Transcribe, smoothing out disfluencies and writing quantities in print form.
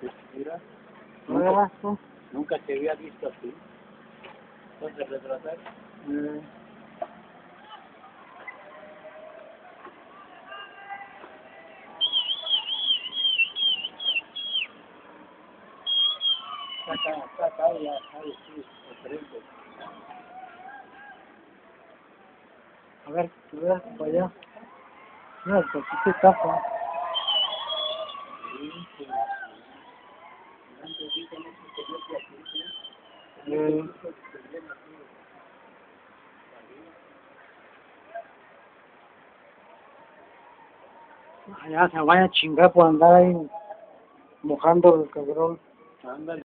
Mira, ¿No veas tú? nunca te había visto así. ¿Puedes retratar? Está acá, ya sabes, sí, enfrente. A ver, tú veas para allá. Mira, pues aquí se tapa. Allá se vaya a chingar por andar ahí mojando el cabrón. Ándale.